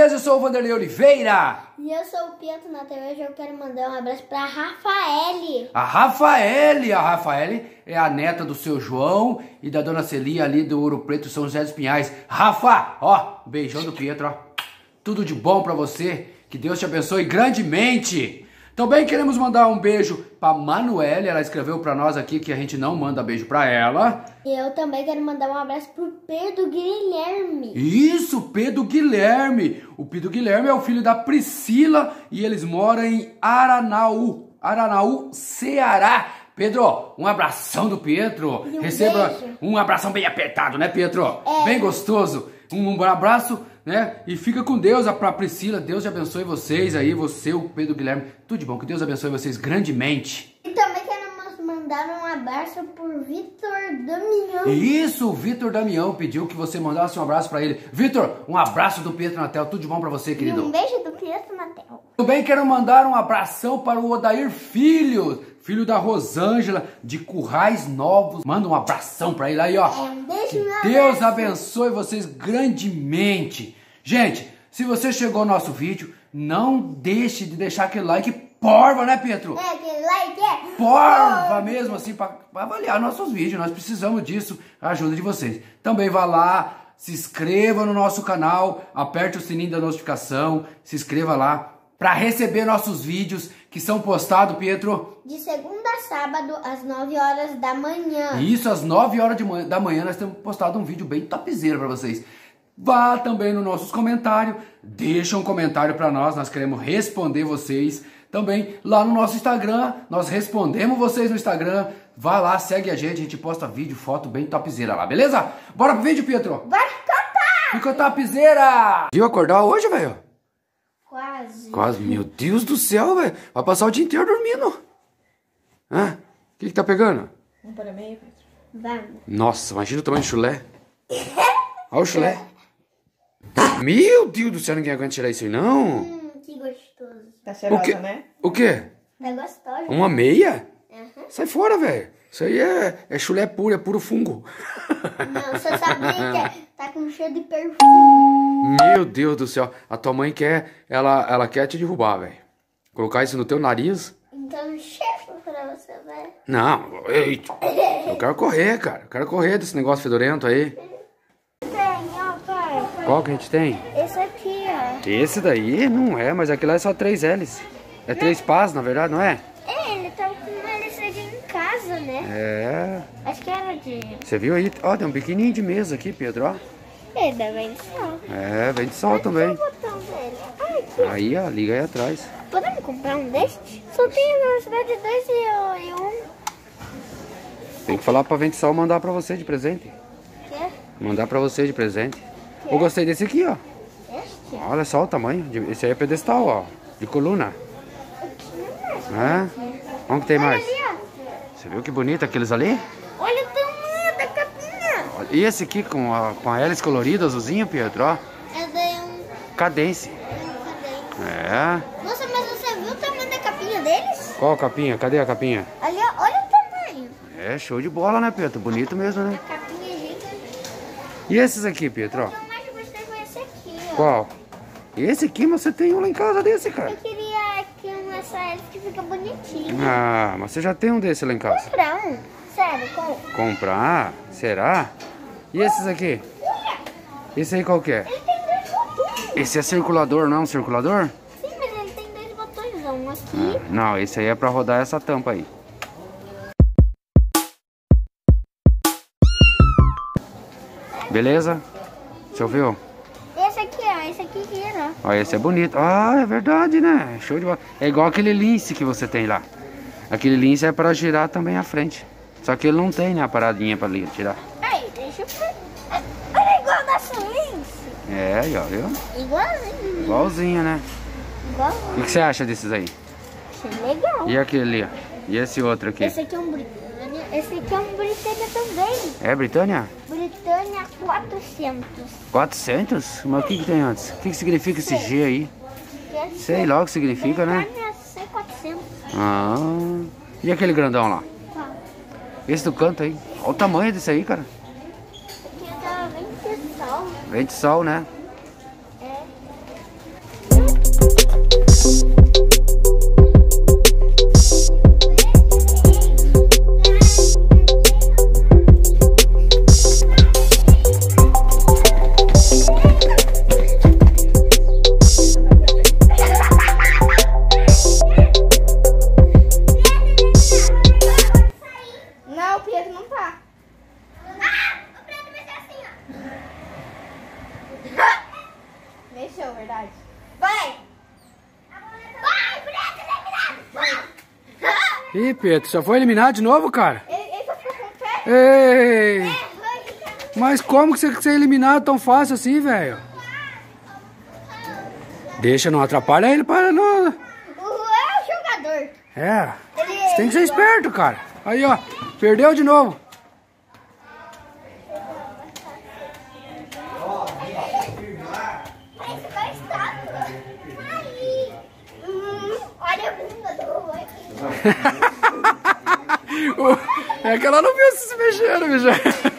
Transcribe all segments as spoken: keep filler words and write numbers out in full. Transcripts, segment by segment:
beleza? Eu sou o Vanderlei Oliveira. E eu sou o Pietro Natal. Hoje eu quero mandar um abraço pra Rafaele. A Rafaele, a Rafaele é a neta do seu João e da dona Celia ali do Ouro Preto, São José dos Pinhais. Rafa, ó, beijão do Pietro, ó. Tudo de bom pra você. Que Deus te abençoe grandemente. Também queremos mandar um beijo pra Manuele. Ela escreveu pra nós aqui que a gente não manda beijo pra ela. E eu também quero mandar um abraço pro Pedro Guilherme. Isso, Pedro Guilherme. O Pedro Guilherme é o filho da Priscila e eles moram em Aranaú, Aranaú, Ceará. Pedro, um abração do Pedro. E um Receba beijo. um abração bem apertado, né, Pedro? É. Bem gostoso. Um, um abraço, né? E fica com Deus, pra Priscila. Deus te abençoe vocês aí, você, o Pedro Guilherme. Tudo de bom, que Deus abençoe vocês grandemente. E também quero mandar um abraço pro Vitor Damião. Isso, o Vitor Damião pediu que você mandasse um abraço pra ele. Vitor, um abraço do Pietro Natel. Tudo de bom pra você, querido. E um beijo do Pietro Natel. Também quero mandar um abração para o Odair Filho, filho da Rosângela, de Currais Novos. Manda um abração para ele aí, ó. É, um beijo, que um Deus abraço. abençoe vocês grandemente. Gente, se você chegou no nosso vídeo, não deixe de deixar aquele like porva, né, Pietro? É, aquele like é... Porva mesmo, assim, para avaliar nossos vídeos. Nós precisamos disso, a ajuda de vocês. Também vá lá, se inscreva no nosso canal, aperte o sininho da notificação, se inscreva lá para receber nossos vídeos que são postados, Pietro. De segunda a sábado, às nove horas da manhã. Isso, às nove horas de manhã, da manhã, nós temos postado um vídeo bem topzera para vocês. Vá também nos nossos comentários, deixa um comentário para nós, nós queremos responder vocês. Também lá no nosso Instagram, nós respondemos vocês no Instagram. Vá lá, segue a gente, a gente posta vídeo, foto bem topzera lá, beleza? Bora pro vídeo, Pietro? Vai cantar! Ficou topzera! Viu acordar hoje, velho? Quase. Quase, meu Deus do céu, velho. Vai passar o dia inteiro dormindo. Hã? O que que tá pegando? Vamos para meio, Pedro. Vamos. Nossa, imagina o tamanho do chulé. Olha o chulé. Meu Deus do céu, ninguém aguenta tirar isso aí, não. Hum, que gostoso. Tá O cheirosa, quê? né? O quê? Tá gostoso. Uma meia? Uhum. Sai fora, velho. Isso aí é, é chulé puro, é puro fungo. Não, você sabia que é- tá com cheiro de perfume. Meu Deus do céu. A tua mãe quer, ela, ela quer te derrubar, velho. Colocar isso no teu nariz. Então, cheiro pra você, né? Não, eita. Eu quero correr, cara. Eu quero correr desse negócio fedorento aí. Tem, ó, pai. Qual que a gente tem? Esse aqui, ó. Esse daí não é, mas aquele lá é só três L's. É três pás, na verdade, não é? É, ele tá com uma listadinha em casa, né? É. Acho que era de... Você viu aí? Ó, tem um pequenininho de mesa aqui, Pedro, ó. Ele dá bem de sol. É, vem de sol também. Olha o botão dele. Ai, que... Aí, ó, liga aí atrás. Podemos comprar um deste? Só tem na velocidade dois e um. Tem que falar pra Ventisol mandar pra você de presente. Quê? Mandar pra você de presente. Eu gostei desse aqui, ó. Este? Olha só o tamanho. de- Esse aí é pedestal, ó. De coluna. É? Onde que tem mais? Ali, ó. Você viu que bonito aqueles ali? Olha o tamanho da capinha. Olha, e esse aqui com a, com a hélice colorida, azulzinho, Pedro, ó. É daí um... Cadence. Cadê? É. Nossa, mas você viu o tamanho da capinha deles? Qual a capinha? Cadê a capinha? Ali, ó, olha o tamanho. É, show de bola, né, Pedro? Bonito mesmo, né? A capinha, gente. E esses aqui, Pedro, ó? O que eu mais gostei foi esse aqui, ó. Qual? Esse aqui, mas você tem um lá em casa desse, cara. Eu queria que um essa hélice que fica bonitinho. Ah, mas você já tem um desse lá em casa. Comprar um? Sério, com... Comprar? Será? E esses aqui? Esse aí qual que é? Ele tem dois botões. Esse é circulador, não é um circulador? Sim, mas ele tem dois botões. Um aqui. Ah, não, esse aí é pra rodar essa tampa aí. Beleza? Você ouviu? Esse aqui, ó. Esse aqui vira. Ó, esse é bonito. Ah, é verdade, né? Show de bola. É igual aquele lince que você tem lá. Aquele lince é para girar também à frente. Só que ele não tem, né, a paradinha para tirar. Aí, deixa eu ver. Olha, igual a nossa lince. É, aí, ó, viu? Igualzinho. Igualzinho, né? O Igualzinho. que, que você acha desses aí? Achei legal. E aquele ali, ó? E esse outro aqui? Esse aqui é um Britânia. Esse aqui é um Britânia também. É Britânia? Britânia quatrocentos. quatrocentos? Mas o que, que tem antes? O que, que significa esse G aí? Esse Sei lá o que significa, né? Britânia C quatrocentos. Ah, e aquele grandão lá? Qual? Esse do canto aí. Olha o tamanho desse aí, cara. Esse aqui é da Ventisol. Vem de sol, né? É. Mexeu, verdade? Vai! Vai, Ih, Pedro, já foi eliminado de novo, cara? Ele, ele só ficou com o pé. Ei! Mas como que você ser eliminado tão fácil assim, velho? Deixa, não atrapalha ele para não... O Juan é o jogador. É, Ele, você tem que ser esperto, cara. Aí, ó, perdeu de novo. Olha a bunda do Juan. É que ela não viu se mexendo, bicho.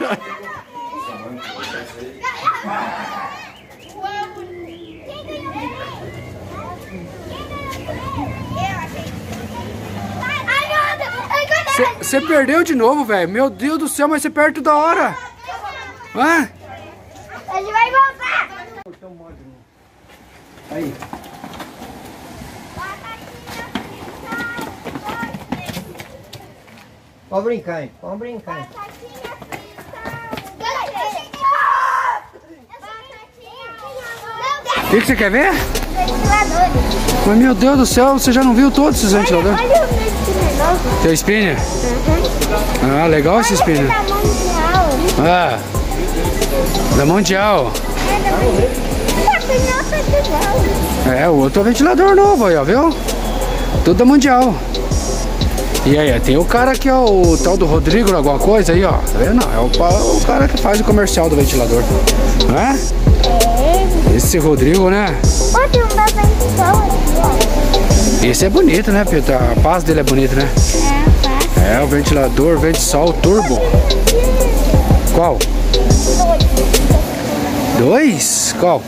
Você perdeu de novo, velho. Meu Deus do céu, mas você perde toda hora. Hã? Ele vai voltar. Aí. Pode brincar, hein? Pode brincar, hein? O que você quer ver? Mas meu Deus do céu, você já não viu todos esses ventiladores? Olha o meu spinner. Teu spinner? Ah, legal esse spinner. Ah, da Mundial. É, o outro é ventilador novo aí, ó, viu? Tudo da Mundial. E aí, tem o cara que é o tal do Rodrigo, alguma coisa aí, ó. Tá vendo? É o, o cara que faz o comercial do ventilador. Não é? É. Esse Rodrigo, né? Ó, tem um da ventilação aqui, ó. Esse é bonito, né, Pedro? A paz dele é bonita, né? É, É, o ventilador Ventisol Turbo. Qual? Dois? Qual?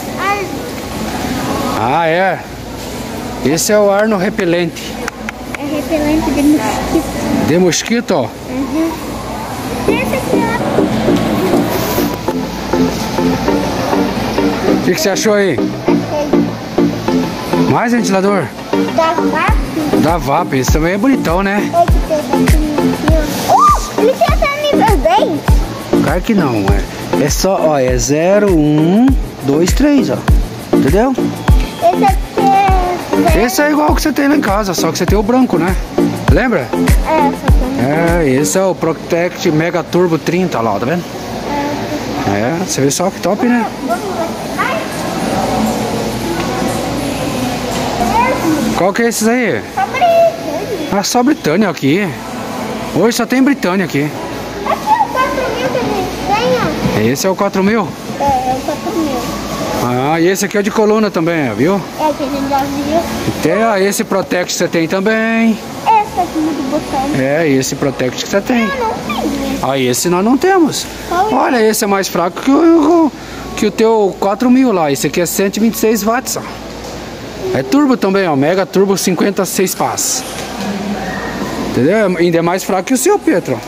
Ah, é. Esse é o Arno repelente. É repelente de mosquito. De mosquito, ó. Uhum. Esse aqui, O que, que você achou aí? ó. Mais ventilador? Da V A P. Da V A P. Esse também é bonitão, né? É que tem aqui, ó. Oh, ele tem até nível dez. Claro que não, é. É só, ó, é zero, um, dois, três, ó. Entendeu? Esse aqui é... Esse é igual que você tem lá em casa, só que você tem o branco, né? Lembra? É, só que... É, esse é o Protect Mega Turbo trinta lá, ó, tá vendo? É, você vê só que top, né? Vamos ver. Ai. Qual que é esses aí? Só brilhante. Ah, só Britânia aqui. Hoje só tem Britânia aqui. Aqui é o quatro mil que a gente tem, ó. Esse é o quatro mil? É, é o quatro mil. Ah, e esse aqui é de coluna também, viu? É que a gente já viu. Tem, ah, esse Protect você tem também. Esse aqui do botão. É, esse Protect que você tem. Ah, não tem, né? Ah, esse nós não temos. Qual é? Olha, esse é mais fraco que o, que o teu quatro mil lá. Esse aqui é cento e vinte e seis watts, ó. É turbo também, ó. Mega Turbo cinquenta e seis pás. Entendeu? Ainda é mais fraco que o seu, Pedro.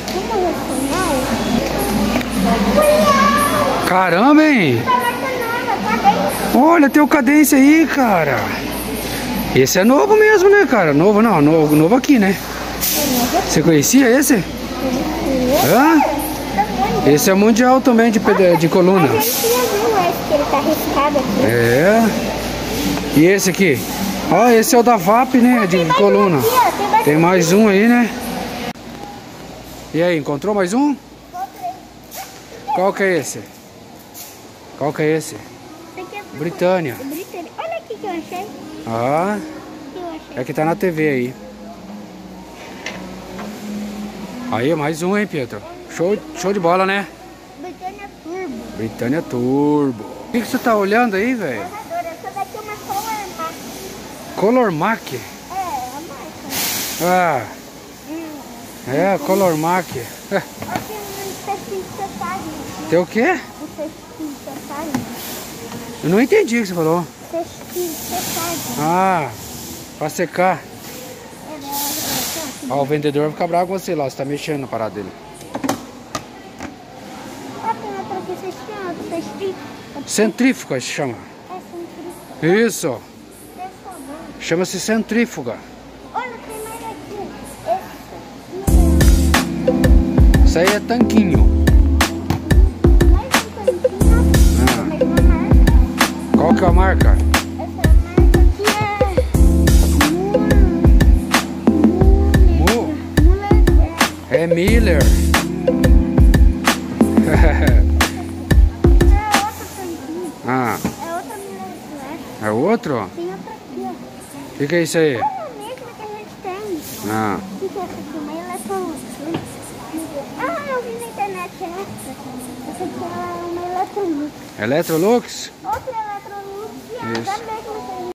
Caramba, hein? Olha, tem o cadência aí, cara. Esse é novo mesmo, né, cara? Novo não, novo, novo aqui, né? Você conhecia esse? Hã? Esse é mundial também de, de coluna. A gente já viu esse que ele tá riscado aqui. É. E esse aqui? Ó, esse é o da V A P, né? De coluna. Tem mais um aí, né? E aí, encontrou mais um? Qual que é esse? Qual que é esse? Britânia. Britânia. Olha aqui que eu achei. Ah, Que eu achei. é que tá na T V aí. Aí, mais um, hein, Pedro? Show, show de bola, né? Britânia Turbo. Britânia Turbo. O que, que você tá olhando aí, velho? Essa daqui é uma Color Mac. Color Mac? É, a marca. Ah, Hum. é, Color Mac. É. Aqui um textinho de cefagem. Tem o quê? Um textinho de cefagem. Eu não entendi o que você falou. Textinho de cefagem. Ah, Pra secar. Ó, o vendedor vai ficar bravo com você lá, você tá mexendo na parada dele. Ah, tem outra aqui, vocês têm outra, vocês têm? Centrífuga se chama. É centrífuga. Isso. Deixa eu ver. Chama-se centrífuga. Olha, tem mais aqui. Esse. Isso aí é tanquinho. Mais um tanquinho. Ah. Mais uma marca. Qual que é a marca? Essa marca aqui é... Mu. Muller. É Miller. É outra tanquinho. Ah, É outra Muller. é outro? Tem outra aqui, ó. O que, que é isso aí? É a mesma que a gente tem. Ah, O que que é essa aqui? Uma eletrolux. Ah, eu vi na internet essa. Essa aqui é uma eletrolux. Electrolux? Outra eletrolux e a Isso. da mesma que a gente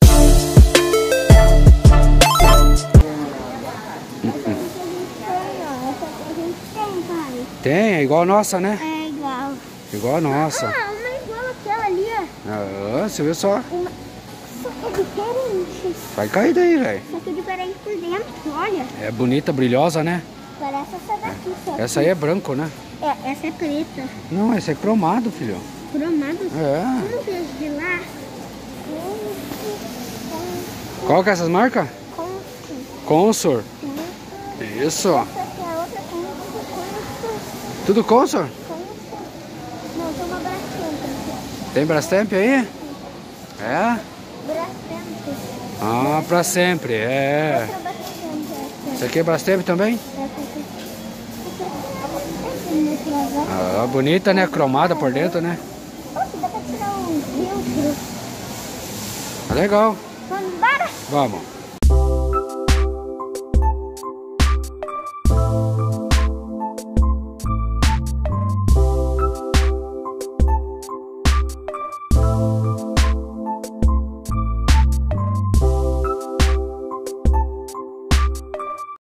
tem, pai. Tem, é igual a nossa, né? É igual. Igual a nossa. Ah, uma igual aquela ali, ó. Ah, você viu só? Uma... Só que é diferente. Vai cair daí, velho. Só que é diferente por dentro, olha. É bonita, brilhosa, né? Parece essa daqui, só. Essa aí é branco, né? É, essa é preta. Não, esse é cromado, filho. Cromado. É. Vamos ver de lá. Qual que é essas marcas? Consor. Consor. Isso. Essa aqui é outra Consor. Tudo Consor? Consor. Não, tem uma Brastemp. Tem Brastemp aí? É? Brastemp. Ah, pra sempre, é. Essa é Brastemp. Isso aqui é Brastemp também? Essa aqui. Essa Ah, bonita, né? Cromada por dentro, né? Oxe, dá pra tirar um filtro. Tá legal. Vamos embora? Vamos.